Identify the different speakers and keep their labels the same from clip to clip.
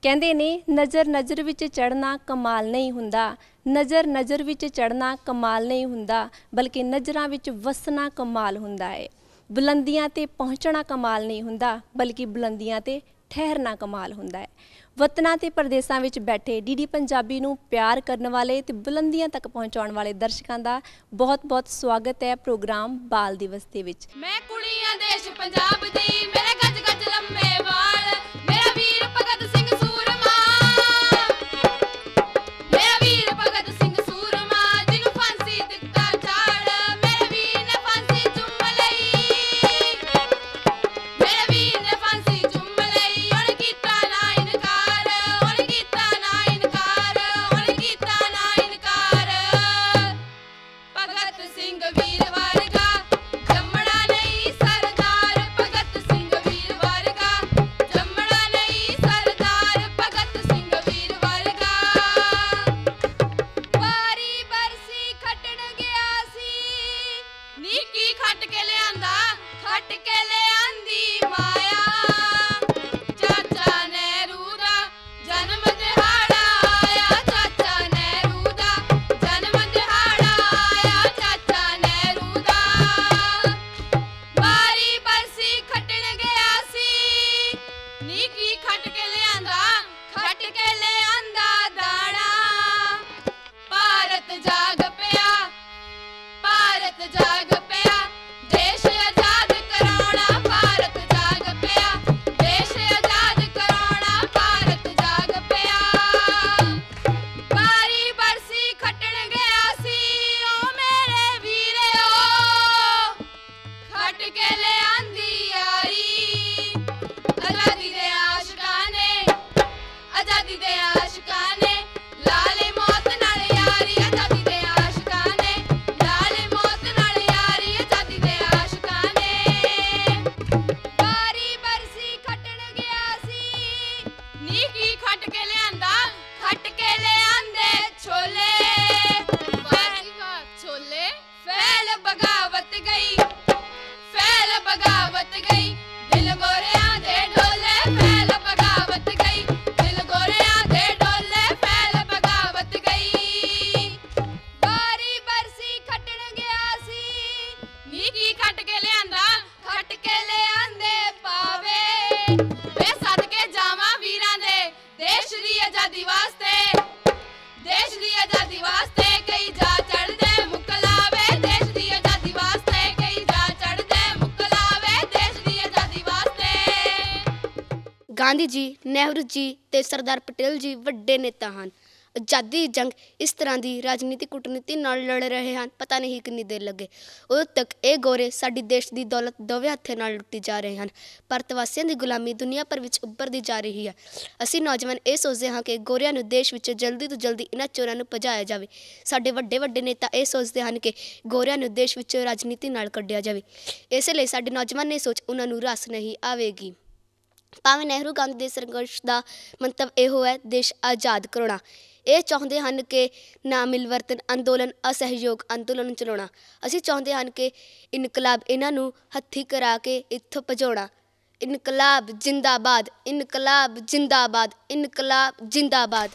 Speaker 1: ਕਹਿੰਦੇ ਨੇ ਨਜ਼ਰ ਨਜ਼ਰ ਵਿੱਚ ਚੜ੍ਹਨਾ ਕਮਾਲ ਨਹੀਂ ਹੁੰਦਾ, ਨਜ਼ਰ ਨਜ਼ਰ ਵਿੱਚ ਚੜ੍ਹਨਾ ਕਮਾਲ ਨਹੀਂ ਹੁੰਦਾ, ਬਲਕਿ ਨਜ਼ਰਾਂ ਵਿੱਚ ਵਸਣਾ ਕਮਾਲ ਹੁੰਦਾ ਹੈ। ਬੁਲੰਦੀਆਂ ਤੇ ਪਹੁੰਚਣਾ ਕਮਾਲ ਨਹੀਂ ਹੁੰਦਾ, ਬਲਕਿ ਬੁਲੰਦੀਆਂ ਤੇ ਠਹਿਰਨਾ ਕਮਾਲ ਹੁੰਦਾ ਹੈ। ਵਤਨਾਂ ਤੇ ਪ੍ਰਦੇਸਾਂ ਵਿੱਚ ਬੈਠੇ ਡੀਡੀ ਪੰਜਾਬੀ ਨੂੰ ਪਿਆਰ ਕਰਨ ਵਾਲੇ ਤੇ ਬੁਲੰਦੀਆਂ ਤੱਕ ਪਹੁੰਚਾਉਣ ਵਾਲੇ ਦਰਸ਼ਕਾਂ ਦਾ ਬਹੁਤ-ਬਹੁਤ ਸਵਾਗਤ ਹੈ ਪ੍ਰੋਗਰਾਮ ਬਾਲ ਦਿਵਸ ਦੇ ਵਿੱਚ।
Speaker 2: ਮੈਂ ਕੁੜੀਆਂ ਦੇਸ਼ ਪੰਜਾਬ ਦੀ, ਮੇਰੇ ਗੱਜ ਗੱਜ ਲੰਮੇ ਵਾਲ, ਮੇਰਾ ਵੀਰ ਭਗਤ ਸਿੰਘ ਸੂਰਮਾ, ਮੇਰਾ ਵੀਰ ਭਗਤ ਸਿੰਘ ਸੂਰਮਾ, ਜਿਹਨੂੰ ਫਾਂਸੀ ਦਿੱਤਾ ਝਾੜ, ਮੇਰੇ ਵੀਰ ਨੇ ਫਾਂਸੀ ਚੁੰਮ ਲਈ, ਮੇਰੇ ਵੀਰ ਨੇ ਫਾਂਸੀ ਚੁੰਮ ਲਈ। ਉਹਨੇ ਕੀਤਾ ਨਾ ਇਨਕਾਰ, ਉਹਨੇ ਕੀਤਾ ਨਾ ਇਨਕਾਰ, ਉਹਨੇ ਕੀਤਾ ਨਾ ਇਨਕਾਰ। ਭਗਤ ਸਿੰਘ ਵੀਰ ਵਰਗਾ ਜੰਮਣਾ ਨਹੀਂ ਸਰਦਾਰ, ਭਗਤ ਸਿੰਘ ਵੀਰ ਵਰਗਾ ਜੰਮਣਾ ਨਹੀਂ ਸਰਦਾਰ, ਭਗਤ ਸਿੰਘ ਵੀਰ ਵਰਗਾ। ਵਾਰੀ ਬਰਸੀ ਖੱਟਣ ਗਿਆ ਸੀ, ਨੀ ਕੀ ਖੱਟ ਕੇ ਲਿਆਂਦਾ, ਖੱਟ ਕੇ ਲਿਆਂਦੀ ਮਾਇਆ। ਚਾਚਾ ਨਹਿਰੂ ਦਾ ਜਨਮ ਦਿਹਾੜਾ ਆਇਆ, ਚਾਚਾ ਨਹਿਰੂ ਦਾ ਜਨਮ ਦਿਹਾੜਾ ਆਇਆ, ਚਾਚਾ ਨਹਿਰੂ ਦਾ। ਵਾਰੀ ਬਰਸੀ ਖੱਟਣ ਗਿਆ ਸੀ, ਨੀ ਕੀ ਖੱਟ ਕੇ ਲਿਆਂਦਾ, ਖੱਟ ਕੇ ਲਿਆਂਦਾ ਦਾਣਾ। ਭਾਰਤ ਜਾਗ ਪਿਆ, ਭਾਰਤ ਜਾਗ ਪਿਆ, ਦੇਸ਼ ਆਜ਼ਾਦ ਕਰਾਉਣਾ, ਭਾਰਤ ਜਾਗ ਪਿਆ, ਦੇਸ਼ ਆਜ਼ਾਦ ਕਰਾਉਣਾ, ਭਾਰਤ ਜਾਗ ਪਿਆ। ਵਾਰੀ ਬਰਸੀ ਖੱਟਣ ਗਿਆ ਸੀ, ਓ ਮੇਰੇ ਵੀਰਿਓ, ਖੱਟ ਕੇ ਲਿਆਂਦੀ ਯਾਰੀ। ਆਜ਼ਾਦੀ ਦੇ ਆਸ਼ਿਕਾਂ ਨੇ, ਆਜ਼ਾਦੀ ਦੇ ਆਸ਼ਿਕਾਂ ਨੇ ਲਾ ਲਈ ਮੌਤ ਨਾਲ ਯਾਰੀ, ਆਜ਼ਾਦੀ ਦੇ ਆਸ਼ਿਕਾਂ ਨੇ ਲਾ ਲਈ ਮੌਤ ਨਾਲ ਯਾਰੀ, ਆਜ਼ਾਦੀ ਦੇ ਆਸ਼ਿਕਾਂ ਨੇ। ਵਾਰੀ ਬਰਸੀ ਖੱਟਣ ਗਿਆ ਸੀ, ਨੀ ਕੀ ਖੱਟ ਕੇ ਲਿਆਂਦਾ, ਖੱਟ ਕੇ ਲਿਆਂਦੇ ਛੋਲੇ। ਵਾਰੀ ਵਾਹ ਛੋਲੇ, ਫੈਲ ਬਗਾਵਤ ਗਈ, ਫੈਲ ਬਗਾਵਤ ਗਈ, ਦਿਲ ਗੋਰਿਆਂ ਦੇ ਡੋਲੇ, ਫੈਲ ਬਗਾਵਤ ਗਈ, ਦਿਲ ਗੋਰਿਆਂ ਦੇ ਡੋਲੇ, ਫੈਲ ਬਗਾਵਤ ਗਈ। ਵਾਰੀ ਬਰਸੀ ਖੱਟਣ ਗਿਆ ਸੀ, ਨੀ ਕੀ ਖੱਟ ਕੇ ਲਿਆਂਦਾ, ਖੱਟ ਕੇ ਲਿਆਂਦੇ ਪਾਵੇ। ਵੇ ਸਦਕੇ ਜਾਵਾਂ ਵੀਰਾਂ ਦੇ, ਦੇਸ਼ ਦੀ ਆਜ਼ਾਦੀ ਵਾਸਤੇ, ਦੇਸ਼ ਦੀ ਆਜ਼ਾਦੀ ਵਾਸਤੇ ਕਈ ਜਾ ਚੜ੍ਹਦੇ ਮੁਕਲਾਵੇ, ਦੇਸ਼ ਦੀ ਆਜ਼ਾਦੀ ਵਾਸਤੇ ਕਈ ਜਾ ਚੜ੍ਹਦੇ ਮੁਕਲਾਵੇ, ਦੇਸ਼ ਦੀ ਆਜ਼ਾਦੀ ਵਾਸਤੇ।
Speaker 3: ਗਾਂਧੀ ਜੀ, ਨਹਿਰੂ ਜੀ ਤੇ ਸਰਦਾਰ ਪਟੇਲ ਜੀ ਵੱਡੇ ਨੇਤਾ ਹਨ। ਆਜ਼ਾਦੀ ਦੀ ਜੰਗ ਇਸ ਤਰ੍ਹਾਂ ਦੀ ਰਾਜਨੀਤਿਕ ਕੂਟਨੀਤੀ ਨਾਲ ਲੜ ਰਹੇ ਹਨ, ਪਤਾ ਨਹੀਂ ਕਿੰਨੀ ਦੇਰ ਲੱਗੇ। ਉਦੋਂ ਤੱਕ ਇਹ ਗੋਰੇ ਸਾਡੀ ਦੇਸ਼ ਦੀ ਦੌਲਤ ਦੋਵੇਂ ਹੱਥਾਂ ਨਾਲ ਲੁੱਟੀ ਜਾ ਰਹੇ ਹਨ। ਭਾਰਤ ਵਾਸੀਆਂ ਦੀ ਗੁਲਾਮੀ ਦੁਨੀਆ ਭਰ ਵਿੱਚ ਉੱਭਰਦੀ ਜਾ ਰਹੀ ਹੈ। ਅਸੀਂ ਨੌਜਵਾਨ ਇਹ ਸੋਚਦੇ ਹਾਂ ਕਿ ਗੋਰਿਆਂ ਨੂੰ ਦੇਸ਼ ਵਿੱਚ ਜਲਦੀ ਤੋਂ ਜਲਦੀ ਇਹਨਾਂ ਚੋਰਾਂ ਨੂੰ ਭਜਾਇਆ ਜਾਵੇ। ਸਾਡੇ ਵੱਡੇ ਵੱਡੇ ਨੇਤਾ ਇਹ ਸੋਚਦੇ ਹਨ ਕਿ ਗੋਰਿਆਂ ਨੂੰ ਦੇਸ਼ ਵਿੱਚੋਂ ਰਾਜਨੀਤੀ ਨਾਲ ਕੱਢਿਆ ਜਾਵੇ। ਇਸੇ ਲਈ ਸਾਡੇ ਨੌਜਵਾਨ ਦੀ ਸੋਚ ਉਹਨਾਂ ਨੂੰ ਰਸ ਨਹੀਂ ਆਵੇਗੀ। ਭਾਵੇਂ ਨਹਿਰੂ ਗਾਂਧੀ ਦੇ ਸੰਘਰਸ਼ ਦਾ ਮੰਤਵ ਇਹੋ ਹੈ, ਦੇਸ਼ ਆਜ਼ਾਦ ਕਰਾਉਣਾ। ਇਹ ਚਾਹੁੰਦੇ ਹਨ ਕਿ ਨਾ ਮਿਲਵਰਤਨ ਅੰਦੋਲਨ, ਅਸਹਿਯੋਗ ਅੰਦੋਲਨ ਚਲਾਉਣਾ। ਅਸੀਂ ਚਾਹੁੰਦੇ ਹਨ ਕਿ ਇਨਕਲਾਬ ਇਹਨਾਂ ਨੂੰ ਹੱਥੀਂ ਕਰਾ ਕੇ ਇੱਥੋਂ ਭਜਾਉਣਾ। ਇਨਕਲਾਬ ਜਿੰਦਾਬਾਦ, ਇਨਕਲਾਬ ਜਿੰਦਾਬਾਦ, ਇਨਕਲਾਬ ਜਿੰਦਾਬਾਦ।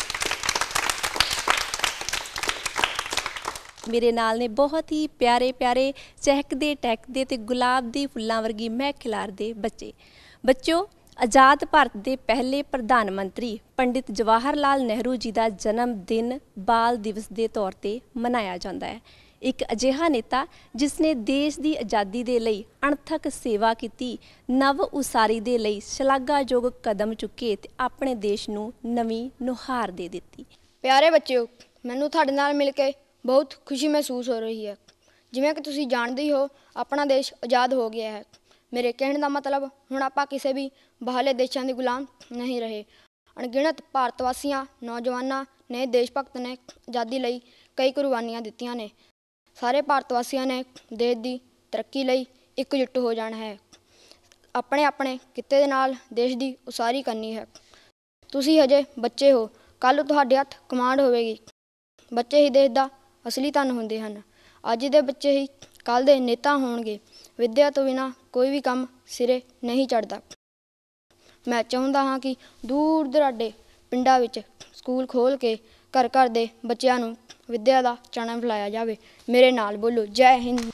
Speaker 1: ਮੇਰੇ ਨਾਲ ਨੇ ਬਹੁਤ ਹੀ ਪਿਆਰੇ ਪਿਆਰੇ ਚਹਿਕਦੇ ਟਹਿਕਦੇ ਤੇ ਗੁਲਾਬ ਦੇ ਫੁੱਲਾਂ ਵਰਗੀ ਮਹਿਕ ਖਿਲਾਰਦੇ ਬੱਚੇ। ਬੱਚਿਓ, ਆਜ਼ਾਦ ਭਾਰਤ ਦੇ ਪਹਿਲੇ ਪ੍ਰਧਾਨ ਮੰਤਰੀ ਪੰਡਿਤ ਜਵਾਹਰ ਲਾਲ ਨਹਿਰੂ ਜੀ ਦਾ ਜਨਮ ਦਿਨ ਬਾਲ ਦਿਵਸ ਦੇ ਤੌਰ 'ਤੇ ਮਨਾਇਆ ਜਾਂਦਾ ਹੈ। ਇੱਕ ਅਜਿਹਾ ਨੇਤਾ ਜਿਸ ਨੇ ਦੇਸ਼ ਦੀ ਆਜ਼ਾਦੀ ਦੇ ਲਈ ਅਣਥੱਕ ਸੇਵਾ ਕੀਤੀ, ਨਵ ਉਸਾਰੀ ਦੇ ਲਈ ਸ਼ਲਾਘਾਯੋਗ ਕਦਮ ਚੁੱਕੇ ਤੇ ਆਪਣੇ ਦੇਸ਼ ਨੂੰ ਨਵੀਂ ਨੁਹਾਰ ਦੇ ਦਿੱਤੀ।
Speaker 4: ਪਿਆਰੇ ਬੱਚਿਓ, ਮੈਨੂੰ ਤੁਹਾਡੇ ਨਾਲ ਮਿਲ ਕੇ ਬਹੁਤ ਖੁਸ਼ੀ ਮਹਿਸੂਸ ਹੋ ਰਹੀ ਹੈ। ਜਿਵੇਂ ਕਿ ਤੁਸੀਂ ਜਾਣਦੇ ਹੀ ਹੋ, ਆਪਣਾ ਦੇਸ਼ ਆਜ਼ਾਦ ਹੋ ਗਿਆ ਹੈ। ਮੇਰੇ ਕਹਿਣ ਦਾ ਮਤਲਬ ਹੁਣ ਆਪਾਂ ਕਿਸੇ ਵੀ ਬਾਹਰਲੇ ਦੇਸ਼ਾਂ ਦੇ ਗੁਲਾਮ ਨਹੀਂ ਰਹੇ। ਅਣਗਿਣਤ ਭਾਰਤ ਵਾਸੀਆਂ, ਨੌਜਵਾਨਾਂ ਨੇ, ਦੇਸ਼ ਭਗਤ ਨੇ ਆਜ਼ਾਦੀ ਲਈ ਕਈ ਕੁਰਬਾਨੀਆਂ ਦਿੱਤੀਆਂ ਨੇ। ਸਾਰੇ ਭਾਰਤ ਵਾਸੀਆਂ ਨੇ ਦੇਸ਼ ਦੀ ਤਰੱਕੀ ਲਈ ਇਕਜੁੱਟ ਹੋ ਜਾਣਾ ਹੈ। ਆਪਣੇ ਆਪਣੇ ਕਿੱਤੇ ਦੇ ਨਾਲ ਦੇਸ਼ ਦੀ ਉਸਾਰੀ ਕਰਨੀ ਹੈ। ਤੁਸੀਂ ਹਜੇ ਬੱਚੇ ਹੋ, ਕੱਲ੍ਹ ਤੁਹਾਡੇ ਹੱਥ ਕਮਾਂਡ ਹੋਵੇਗੀ। ਬੱਚੇ ਹੀ ਦੇਸ਼ ਦਾ ਅਸਲੀ ਧਨ ਹੁੰਦੇ ਹਨ। ਅੱਜ ਦੇ ਬੱਚੇ ਹੀ ਕੱਲ੍ਹ ਦੇ ਨੇਤਾ ਹੋਣਗੇ। ਵਿੱਦਿਆ ਤੋਂ ਬਿਨਾਂ ਕੋਈ ਵੀ ਕੰਮ ਸਿਰੇ ਨਹੀਂ ਚੜ੍ਹਦਾ। ਮੈਂ ਚਾਹੁੰਦਾ ਹਾਂ ਕਿ ਦੂਰ ਦੁਰਾਡੇ ਪਿੰਡਾਂ ਵਿੱਚ ਸਕੂਲ ਖੋਲ੍ਹ ਕੇ ਘਰ ਘਰ ਦੇ ਬੱਚਿਆਂ ਨੂੰ ਵਿੱਦਿਆ ਦਾ ਚਾਨਣ ਫੈਲਾਇਆ ਜਾਵੇ। ਮੇਰੇ ਨਾਲ ਬੋਲੋ, ਜੈ ਹਿੰਦ।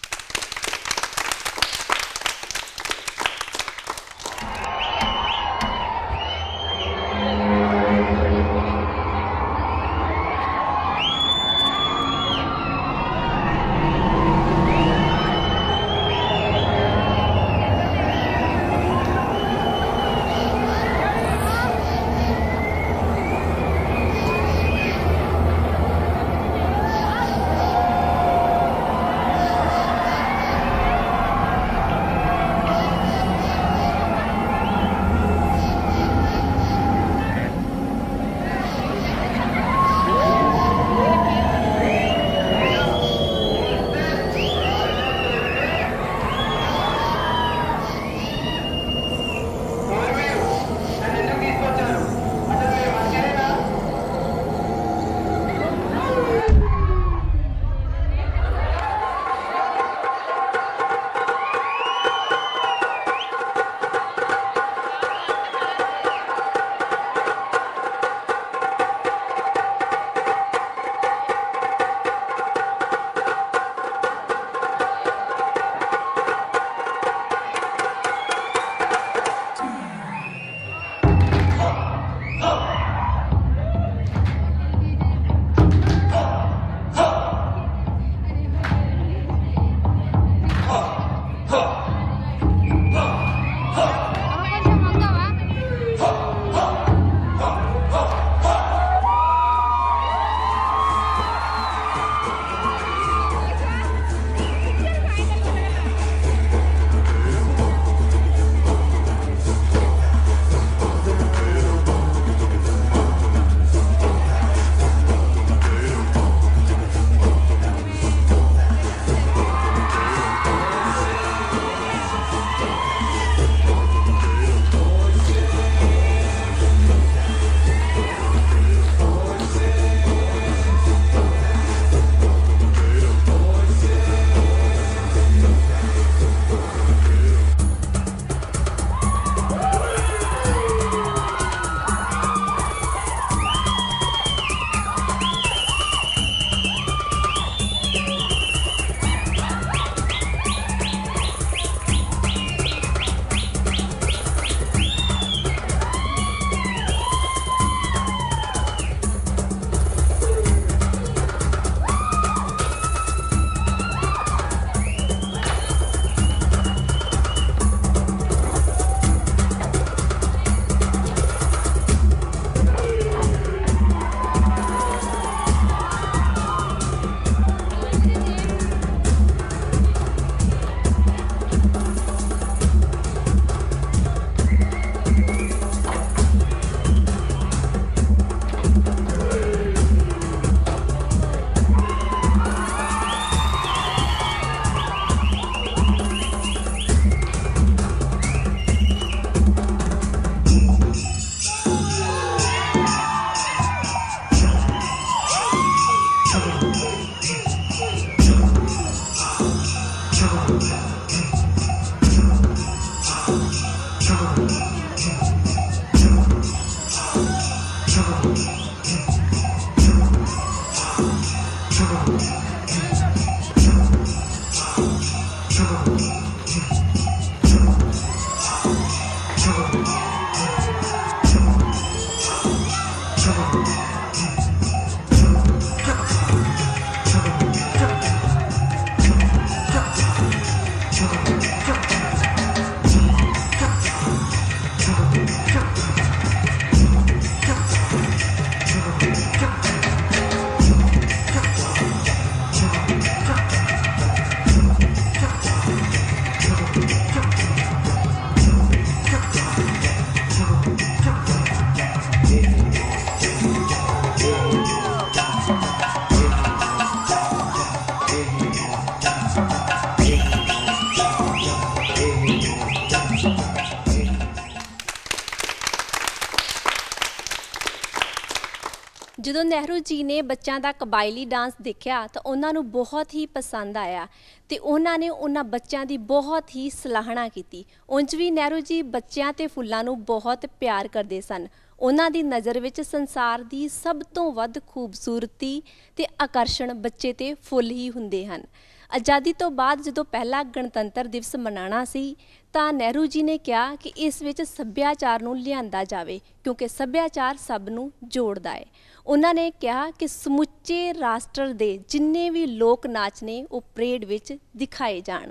Speaker 1: ਜਦੋਂ ਨਹਿਰੂ ਜੀ ਨੇ ਬੱਚਿਆਂ ਦਾ ਕਬਾਇਲੀ ਡਾਂਸ ਦੇਖਿਆ ਤਾਂ ਉਹਨਾਂ ਨੂੰ ਬਹੁਤ ਹੀ ਪਸੰਦ ਆਇਆ ਤੇ ਉਹਨਾਂ ਨੇ ਉਹਨਾਂ ਬੱਚਿਆਂ ਦੀ ਬਹੁਤ ਹੀ ਸਲਾਹਣਾ ਕੀਤੀ। ਉਂਝ ਵੀ ਨਹਿਰੂ ਜੀ ਬੱਚਿਆਂ ਤੇ ਫੁੱਲਾਂ ਨੂੰ ਬਹੁਤ ਪਿਆਰ ਕਰਦੇ ਸਨ। ਉਹਨਾਂ ਦੀ ਨਜ਼ਰ ਵਿੱਚ ਸੰਸਾਰ ਦੀ ਸਭ ਤੋਂ ਵੱਧ ਖੂਬਸੂਰਤੀ ਤੇ ਆਕਰਸ਼ਣ ਬੱਚੇ ਤੇ ਫੁੱਲ ਹੀ ਹੁੰਦੇ ਹਨ। ਆਜ਼ਾਦੀ ਤੋਂ ਬਾਅਦ ਜਦੋਂ ਪਹਿਲਾ ਗਣਤੰਤਰ ਦਿਵਸ ਮਨਾਉਣਾ ਸੀ ਤਾਂ ਨਹਿਰੂ ਜੀ ਨੇ ਕਿਹਾ ਕਿ ਇਸ ਵਿੱਚ ਸੱਭਿਆਚਾਰ ਨੂੰ ਲਿਆਂਦਾ ਜਾਵੇ ਕਿਉਂਕਿ ਸੱਭਿਆਚਾਰ ਸਭ ਨੂੰ ਜੋੜਦਾ ਹੈ। ਉਹਨਾਂ ਨੇ ਕਿਹਾ ਕਿ ਸਮੁੱਚੇ ਰਾਸ਼ਟਰ ਦੇ ਜਿੰਨੇ ਵੀ ਲੋਕ ਨਾਚ ਨੇ ਉਹ ਪਰੇਡ ਵਿੱਚ ਦਿਖਾਏ ਜਾਣ।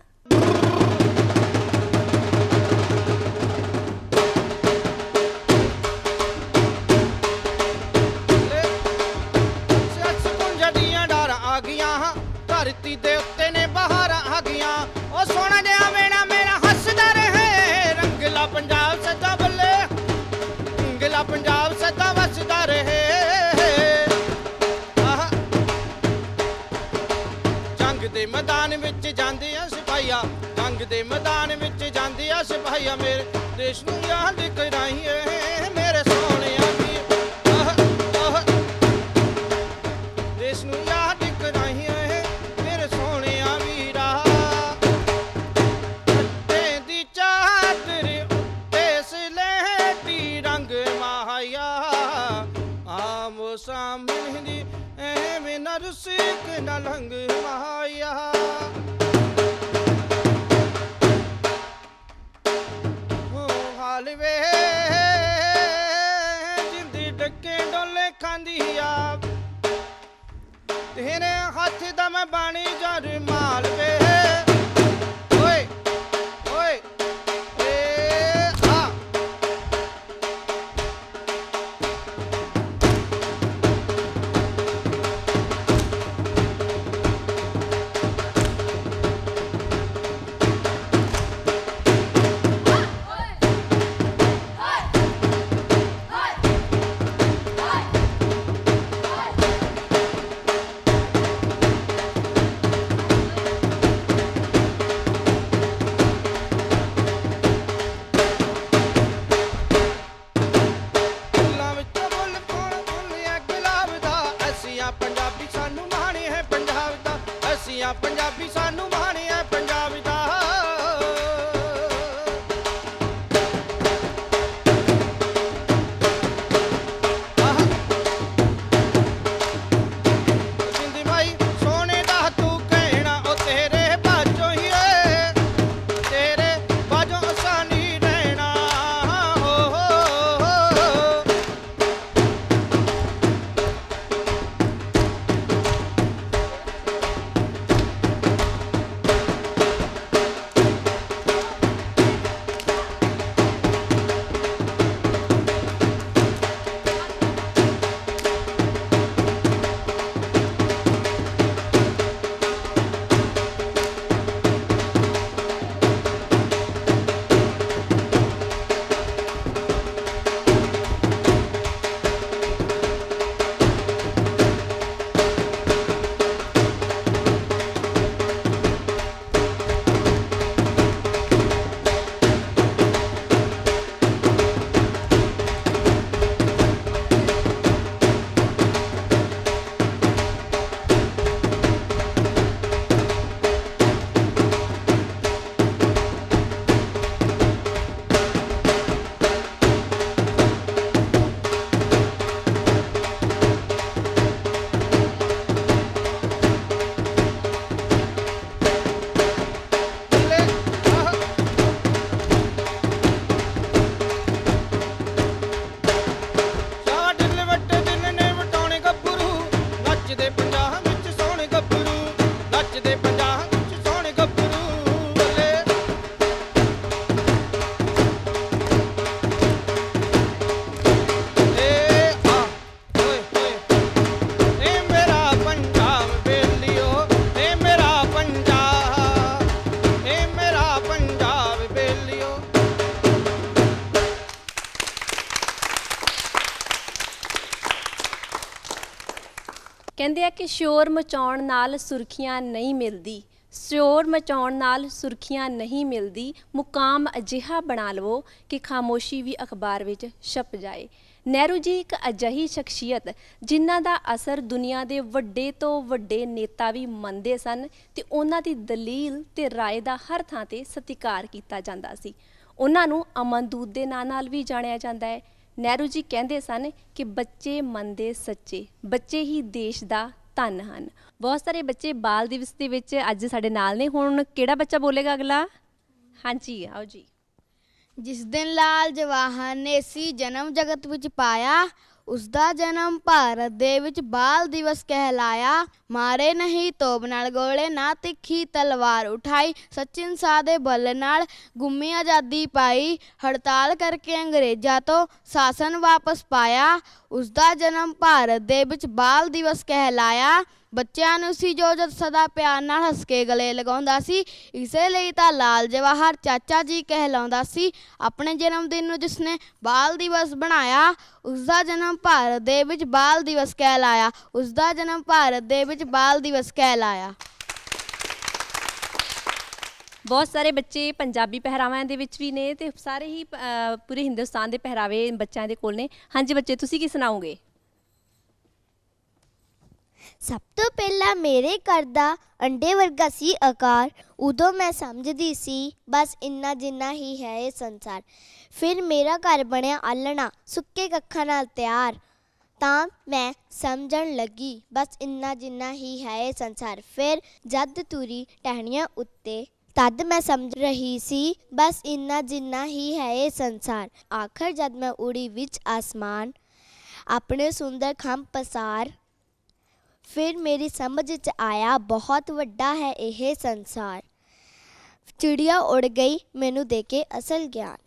Speaker 5: ਧਰਤੀ ਦੇ ਉੱਤੇ ਨੇ ਬਹਾਰਾਂ ਆ ਗਈਆਂ, ਉਹ ਸੋਹਣਾ ਜਿਹਾ ਵੇਣਾ ਮੇਰਾ ਹੱਸਦਾ ਰਹੇ, ਰੰਗਲਾ ਪੰਜਾਬ ਸਦਾ ਬੱਲੇ, ਰੰਗਲਾ ਪੰਜਾਬ ਸਦਾ ਵਸਦਾ ਰਹੇ। ਜੰਗ ਦੇ ਮੈਦਾਨ ਵਿੱਚ ਜਾਂਦੇ ਆ ਸਿਪਾਹੀਆ, ਜੰਗ ਦੇ ਮੈਦਾਨ ਵਿੱਚ ਜਾਂਦੇ ਆ ਸਿਪਾਹੀਆ, ਮੇਰੇ ਦੇਸ਼ ਨੂੰ ਯਾਦ ਕਰਾਈਏ ਮੇਰੇ ਸੋਹਣਿਆ ਵੀ, ਦੇਸ਼ ਨੂੰ ਯਾਦ ਕਰਾਈਏ ਮੇਰੇ ਸੋਹਣਿਆ ਵੀਰਾ। ਅੱਤੇ ਦੀ ਚਾਦਰ ਉੱਤੇ ਸਲੇਟੀ ਰੰਗ ਮਾਇਆ, ਆਮੋ ਸਾਹਮਣੇ ਦੀ ਐਵੇਂ ਨਾ ਰੁਸੀਕ ਨਾ ਲੰਗ ਮਾਇਆ। ਹਾਲ ਵੇ ਜਿੰਦੀ ਡੱਕੇ ਡੋਲੇ ਖਾਂਦੀ ਆ, ਤੇਰੇ ਹੱਥ ਦਾ ਮੈਂ ਬਾਣੀ ਜਰ ਮਾਲ ਵੇ, ਓਏ ਓਏ ਏ ਆ। ਪੰਜਾਬੀ ਸਾਨੂੰ ਮਾਣ ਹੈ ਪੰਜਾਬ ਦਾ। ਜਿੰਦੀ ਮਾਈ ਸੋਨੇ ਦਾ ਤੂੰ ਕਹਿਣਾ, ਉਹ ਤੇਰੇ ਬਾਝੋਂ ਹੀ ਏ, ਤੇਰੇ ਬਾਝੋਂ ਅਸਾਂ ਨਹੀਂ ਰਹਿਣਾ।
Speaker 1: ਕਹਿੰਦੇ ਆ ਕਿ ਸ਼ੋਰ ਮਚਾਉਣ ਨਾਲ ਸੁਰਖੀਆਂ ਨਹੀਂ ਮਿਲਦੀ, ਸ਼ੋਰ ਮਚਾਉਣ ਨਾਲ ਸੁਰਖੀਆਂ ਨਹੀਂ ਮਿਲਦੀ, ਮੁਕਾਮ ਅਜਿਹਾ ਬਣਾ ਲਵੋ ਕਿ ਖਾਮੋਸ਼ੀ ਵੀ ਅਖਬਾਰ ਵਿੱਚ ਛਪ ਜਾਏ। ਨਹਿਰੂ ਜੀ ਇੱਕ ਅਜਿਹੀ ਸ਼ਖਸੀਅਤ ਜਿਨ੍ਹਾਂ ਦਾ ਅਸਰ ਦੁਨੀਆ ਦੇ ਵੱਡੇ ਤੋਂ ਵੱਡੇ ਨੇਤਾ ਵੀ ਮੰਨਦੇ ਸਨ ਤੇ ਉਹਨਾਂ ਦੀ ਦਲੀਲ ਤੇ ਰਾਏ ਦਾ ਹਰ ਥਾਂ ਤੇ ਸਤਿਕਾਰ ਕੀਤਾ ਜਾਂਦਾ ਸੀ। ਉਹਨਾਂ ਨੂੰ ਅਮਨਦੂਤ ਦੇ ਨਾਂ ਨਾਲ ਵੀ ਜਾਣਿਆ ਜਾਂਦਾ ਹੈ। ਨਹਿਰੂ ਜੀ ਕਹਿੰਦੇ ਸਨ ਕਿ ਬੱਚੇ ਮਨ ਦੇ ਸੱਚੇ, ਬੱਚੇ ਹੀ ਦੇਸ਼ ਦਾ ਧਨ ਹਨ। ਬਹੁਤ ਸਾਰੇ ਬੱਚੇ ਬਾਲ ਦਿਵਸ ਦੇ ਵਿੱਚ ਅੱਜ ਸਾਡੇ ਨਾਲ ਨੇ। ਹੁਣ ਕਿਹੜਾ ਬੱਚਾ ਬੋਲੇਗਾ ਅਗਲਾ? ਹਾਂਜੀ, ਆਓ ਜੀ।
Speaker 6: ਜਿਸ ਦਿਨ ਲਾਲ ਜਵਾਹਰ ਨੇ ਸੀ ਜਨਮ ਜਗਤ ਵਿੱਚ ਪਾਇਆ, ਉਸ ਦਾ ਜਨਮ ਭਾਰਤ ਦੇ ਵਿੱਚ ਬਾਲ ਦਿਵਸ ਕਹਿਲਾਇਆ। ਮਾਰੇ ਨਹੀਂ ਤੋਪ ਨਾਲ ਗੋਲੇ, ਨਾ ਤਿੱਖੀ ਤਲਵਾਰ ਉਠਾਈ, ਸੱਚੇ ਇਨਸਾਫ ਦੇ ਬਲ ਨਾਲ ਗੁੰਮੀ ਆਜ਼ਾਦੀ ਪਾਈ। ਹੜਤਾਲ ਕਰਕੇ ਅੰਗਰੇਜ਼ਾਂ ਤੋਂ ਸ਼ਾਸਨ ਵਾਪਸ ਪਾਇਆ, ਉਸ ਦਾ ਜਨਮ ਭਾਰਤ ਦੇ ਵਿੱਚ ਬਾਲ ਦਿਵਸ ਕਹਿਲਾਇਆ। ਬੱਚਿਆਂ ਨੂੰ ਸੀ ਜੋ ਜਦ ਸਦਾ ਪਿਆਰ ਨਾਲ ਹੱਸ ਕੇ ਗਲੇ ਲਗਾਉਂਦਾ ਸੀ, ਇਸੇ ਲਈ ਤਾਂ ਲਾਲ ਜਵਾਹਰ ਚਾਚਾ ਜੀ ਕਹਿਲਾਉਂਦਾ ਸੀ। ਆਪਣੇ ਜਨਮ ਦਿਨ ਨੂੰ ਜਿਸਨੇ ਬਾਲ ਦਿਵਸ ਬਣਾਇਆ, ਉਸ ਦਾ ਜਨਮ ਭਾਰਤ ਦੇ ਵਿੱਚ ਬਾਲ ਦਿਵਸ ਕਹਿਲਾਇਆ, ਉਸ ਦਾ ਜਨਮ ਭਾਰਤ ਦੇ ਵਿੱਚ ਬਾਲ ਦਿਵਸ ਕਹਿਲਾਇਆ।
Speaker 1: ਬਹੁਤ ਸਾਰੇ ਬੱਚੇ ਪੰਜਾਬੀ ਪਹਿਰਾਵਿਆਂ ਦੇ ਵਿੱਚ ਵੀ ਨੇ ਤੇ ਸਾਰੇ ਹੀ ਪੂਰੇ ਹਿੰਦੁਸਤਾਨ ਦੇ ਪਹਿਰਾਵੇ ਬੱਚਿਆਂ ਦੇ ਕੋਲ ਨੇ। ਹਾਂਜੀ ਬੱਚੇ, ਤੁਸੀਂ ਕੀ ਸੁਣਾਓਗੇ?
Speaker 7: ਸਭ ਤੋਂ ਪਹਿਲਾਂ ਮੇਰੇ ਘਰ ਦਾ ਅੰਡੇ ਵਰਗਾ ਸੀ ਆਕਾਰ। ਉਦੋਂ ਮੈਂ ਸਮਝਦੀ ਸੀ ਬਸ ਇੰਨਾ ਜਿੰਨਾ ਹੀ ਹੈ ਇਹ ਸੰਸਾਰ। ਫਿਰ ਮੇਰਾ ਘਰ ਬਣਿਆ ਆਲਣਾ ਸੁੱਕੇ ਕੱਖਾਂ ਨਾਲ ਤਿਆਰ, ਤਾਂ ਮੈਂ ਸਮਝਣ ਲੱਗੀ ਬਸ ਇੰਨਾ ਜਿੰਨਾ ਹੀ ਹੈ ਇਹ ਸੰਸਾਰ। ਫਿਰ ਜਦ ਤੁਰੀ ਟਹਿਣੀਆਂ ਉੱਤੇ, ਤਦ ਮੈਂ ਸਮਝ ਰਹੀ ਸੀ ਬਸ ਇੰਨਾ ਜਿੰਨਾ ਹੀ ਹੈ ਇਹ ਸੰਸਾਰ। ਆਖਰ ਜਦ ਮੈਂ ਉੜੀ ਵਿੱਚ ਆਸਮਾਨ, ਆਪਣੇ ਸੁੰਦਰ ਖੰਭ ਪਸਾਰ, ਫਿਰ ਮੇਰੀ ਸਮਝ 'ਚ ਆਇਆ ਬਹੁਤ ਵੱਡਾ ਹੈ ਇਹ ਸੰਸਾਰ। ਚਿੜੀਆ ਉੜ ਗਈ ਮੈਨੂੰ ਦੇ ਕੇ ਅਸਲ ਗਿਆਨ।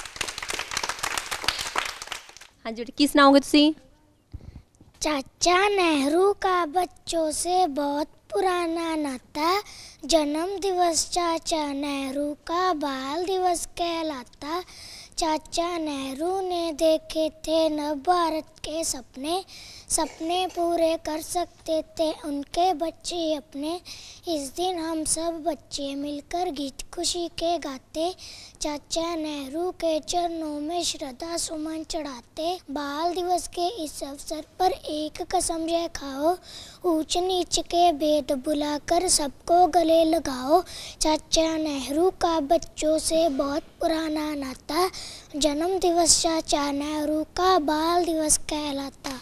Speaker 1: ਹਾਂਜੀ, ਕੀ ਸੁਣਾਓਗੇ ਤੁਸੀਂ?
Speaker 8: चाचा नेहरू का बच्चों से बहुत पुराना नाता, जन्म दिवस चाचा नेहरू का बाल दिवस कहलाता। चाचा नेहरू ने देखे थे नव भारत के सपने, सपने पूरे कर सकते थे उनके बच्चे अपने। इस दिन हम सब बच्चे मिलकर गीत खुशी के गाते, चाचा नेहरू के चरणों में श्रद्धा सुमन चढ़ाते। बाल दिवस के इस अवसर पर एक कसम यह खाओ, ऊंच नीच के भेद बुलाकर सबको गले लगाओ। चाचा नेहरू का बच्चों से बहुत पुराना नाता, जन्म दिवस चाचा नेहरू का बाल दिवस कहलाता।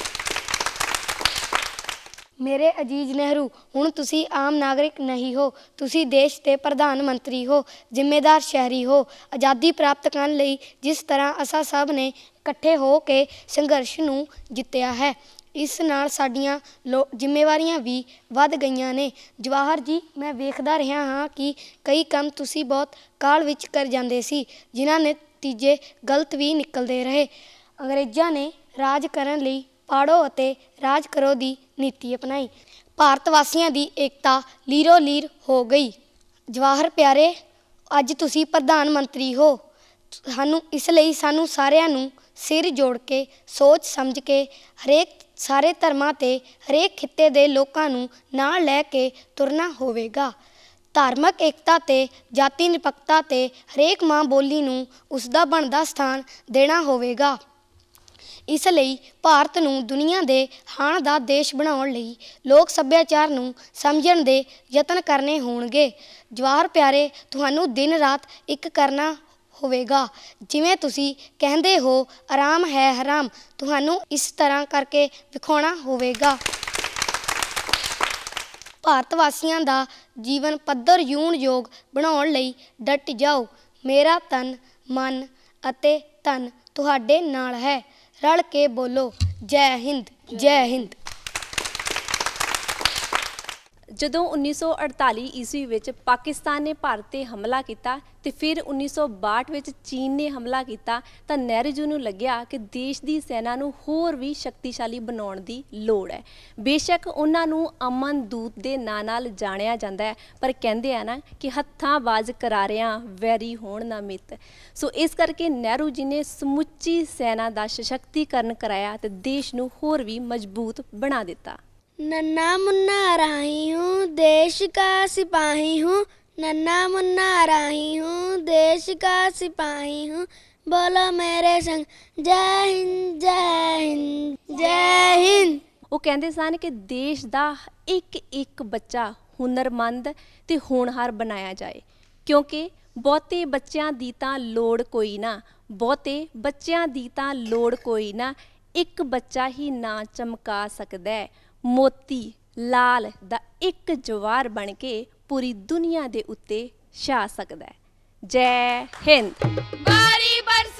Speaker 6: ਮੇਰੇ ਅਜੀਜ਼ ਨਹਿਰੂ, ਹੁਣ ਤੁਸੀਂ ਆਮ ਨਾਗਰਿਕ ਨਹੀਂ ਹੋ, ਤੁਸੀਂ ਦੇਸ਼ ਦੇ ਪ੍ਰਧਾਨ ਮੰਤਰੀ ਹੋ, ਜ਼ਿੰਮੇਦਾਰ ਸ਼ਹਿਰੀ ਹੋ। ਆਜ਼ਾਦੀ ਪ੍ਰਾਪਤ ਕਰਨ ਲਈ ਜਿਸ ਤਰ੍ਹਾਂ ਅਸਾਂ ਸਭ ਨੇ ਇਕੱਠੇ ਹੋ ਕੇ ਸੰਘਰਸ਼ ਨੂੰ ਜਿੱਤਿਆ ਹੈ, ਇਸ ਨਾਲ ਸਾਡੀਆਂ ਜ਼ਿੰਮੇਵਾਰੀਆਂ ਵੀ ਵੱਧ ਗਈਆਂ ਨੇ। ਜਵਾਹਰ ਜੀ, ਮੈਂ ਵੇਖਦਾ ਰਿਹਾ ਹਾਂ ਕਿ ਕਈ ਕੰਮ ਤੁਸੀਂ ਬਹੁਤ ਕਾਹਲ ਵਿੱਚ ਕਰ ਜਾਂਦੇ ਸੀ, ਜਿਨ੍ਹਾਂ ਨੇ ਨਤੀਜੇ ਗਲਤ ਵੀ ਨਿਕਲਦੇ ਰਹੇ। ਅੰਗਰੇਜ਼ਾਂ ਨੇ ਰਾਜ ਕਰਨ ਲਈ ਪਾੜੋ ਅਤੇ ਰਾਜ ਕਰੋ ਦੀ ਨੀਤੀ ਅਪਣਾਈ। ਭਾਰਤ ਵਾਸੀਆਂ ਦੀ ਏਕਤਾ ਲੀਰੋ ਲੀਰ ਹੋ ਗਈ। ਜਵਾਹਰ ਪਿਆਰੇ, ਅੱਜ ਤੁਸੀਂ ਪ੍ਰਧਾਨ ਮੰਤਰੀ ਹੋ। ਇਸ ਲਈ ਸਾਨੂੰ ਸਾਰਿਆਂ ਨੂੰ ਸਿਰ ਜੋੜ ਕੇ, ਸੋਚ ਸਮਝ ਕੇ, ਸਾਰੇ ਧਰਮਾਂ ਅਤੇ ਹਰੇਕ ਖਿੱਤੇ ਦੇ ਲੋਕਾਂ ਨੂੰ ਨਾਲ ਲੈ ਕੇ ਤੁਰਨਾ ਹੋਵੇਗਾ। ਧਾਰਮਿਕ ਏਕਤਾ ਅਤੇ ਜਾਤੀ ਨਿਰਪੱਖਤਾ ਅਤੇ ਹਰੇਕ ਮਾਂ ਬੋਲੀ ਨੂੰ ਉਸਦਾ ਬਣਦਾ ਸਥਾਨ ਦੇਣਾ ਹੋਵੇਗਾ। ਇਸ ਲਈ ਭਾਰਤ ਨੂੰ ਦੁਨੀਆ ਦੇ ਹਾਣ ਦਾ ਦੇਸ਼ ਬਣਾਉਣ ਲਈ ਲੋਕ ਸੱਭਿਆਚਾਰ ਨੂੰ ਸਮਝਣ ਦੇ ਯਤਨ ਕਰਨੇ ਹੋਣਗੇ। ਜਵਾਹਰ ਪਿਆਰੇ, ਤੁਹਾਨੂੰ ਦਿਨ ਰਾਤ ਇੱਕ ਕਰਨਾ ਹੋਵੇਗਾ। ਜਿਵੇਂ ਤੁਸੀਂ ਕਹਿੰਦੇ ਹੋ ਆਰਾਮ ਹੈ ਹਰਾਮ, ਤੁਹਾਨੂੰ ਇਸ ਤਰ੍ਹਾਂ ਕਰਕੇ ਵਿਖਾਉਣਾ ਹੋਵੇਗਾ। ਭਾਰਤ ਵਾਸੀਆਂ ਦਾ ਜੀਵਨ ਪੱਧਰ ਯੋਗ ਬਣਾਉਣ ਲਈ ਡਟ ਜਾਓ। ਮੇਰਾ ਤਨ, ਮਨ ਅਤੇ ਧਨ ਤੁਹਾਡੇ ਨਾਲ ਹੈ। ਰਲ ਕੇ ਬੋਲੋ, ਜੈ ਹਿੰਦ, ਜੈ ਹਿੰਦ।
Speaker 1: ਜਦੋਂ 1948 ਈਸਵੀ ਵਿੱਚ ਪਾਕਿਸਤਾਨ ਨੇ ਭਾਰਤ 'ਤੇ ਹਮਲਾ ਕੀਤਾ ਤੇ ਫਿਰ 1962 ਵਿੱਚ ਚੀਨ ਨੇ ਹਮਲਾ ਕੀਤਾ, ਤਾਂ ਨਹਿਰੂ ਜੀ ਨੂੰ ਲੱਗਿਆ ਕਿ ਦੇਸ਼ ਦੀ ਸੈਨਾ ਨੂੰ ਹੋਰ ਵੀ ਸ਼ਕਤੀਸ਼ਾਲੀ ਬਣਾਉਣ ਦੀ ਲੋੜ ਹੈ। ਬੇਸ਼ੱਕ ਉਹਨਾਂ ਨੂੰ ਅਮਨ ਦੂਤ ਦੇ ਨਾਂ ਨਾਲ ਜਾਣਿਆ ਜਾਂਦਾ ਹੈ, ਪਰ ਕਹਿੰਦੇ ਆ ਨਾ ਕਿ ਹੱਥਾਂ ਬਾਜ਼ ਕਰਾਰਿਆਂ ਵੈਰੀ ਹੋਣ ਨਾ ਮਿੱਤ। ਸੋ ਇਸ ਕਰਕੇ ਨਹਿਰੂ ਜੀ ਨੇ ਸਮੁੱਚੀ ਸੈਨਾ ਦਾ ਸਸ਼ਕਤੀਕਰਨ ਕਰਾਇਆ ਤੇ ਦੇਸ਼ ਨੂੰ ਹੋਰ ਵੀ ਮਜ਼ਬੂਤ ਬਣਾ ਦਿੱਤਾ।
Speaker 8: नन्हा मुन्ना राही हूँ देश का सिपाही हूँ, नन्हा मुन्ना राही हूँ देश का सिपाही हूँ, बोलो मेरे संग जय हिंद जय हिंद जय हिंद।
Speaker 1: ਉਹ ਕਹਿੰਦੇ ਸਨ ਕਿ ਦੇਸ਼ ਦਾ ਇੱਕ ਇੱਕ ਬੱਚਾ ਹੁਨਰਮੰਦ ਤੇ ਹੋਣਹਾਰ ਬਣਾਇਆ ਜਾਏ, ਕਿਉਂਕਿ ਬਹੁਤੇ ਬੱਚਿਆਂ ਦੀ ਤਾਂ ਲੋੜ ਕੋਈ ਨਾ, ਬਹੁਤੇ ਬੱਚਿਆਂ ਦੀ ਤਾਂ ਲੋੜ ਕੋਈ ਨਾ, ਇੱਕ ਬੱਚਾ ਹੀ ਨਾ ਚਮਕਾ ਸਕਦਾ ਹੈ ਮੋਤੀ ਲਾਲ ਦਾ ਇੱਕ ਜਵਾਰ ਬਣ ਕੇ ਪੂਰੀ ਦੁਨੀਆ ਦੇ ਉੱਤੇ ਛਾ ਸਕਦਾ ਹੈ। ਜੈ ਹਿੰਦ।
Speaker 2: ਬਾਰੀ ਬਰਸ